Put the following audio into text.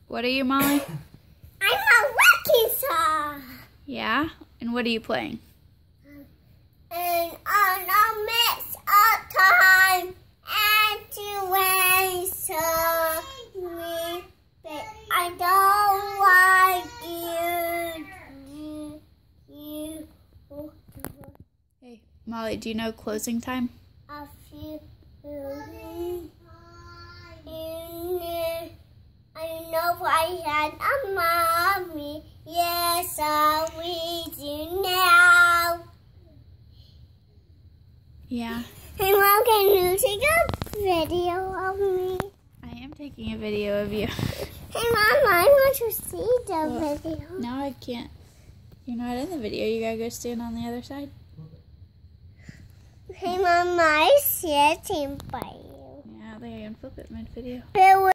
What are you, Molly? I'm a wrecking star. Yeah? And what are you playing? And on a mix up time and to waste me, but I don't like you. Hey, Molly, do you know closing time? A few. I know I had a mommy. Yes, we do now. Yeah. Hey, Mom, can you take a video of me? I am taking a video of you. Hey, Mom, I want to see the video. No, I can't. You're not in the video. You gotta go stand on the other side. Hey, Mom, I'm sitting by you. Yeah, they can flip it mid-video.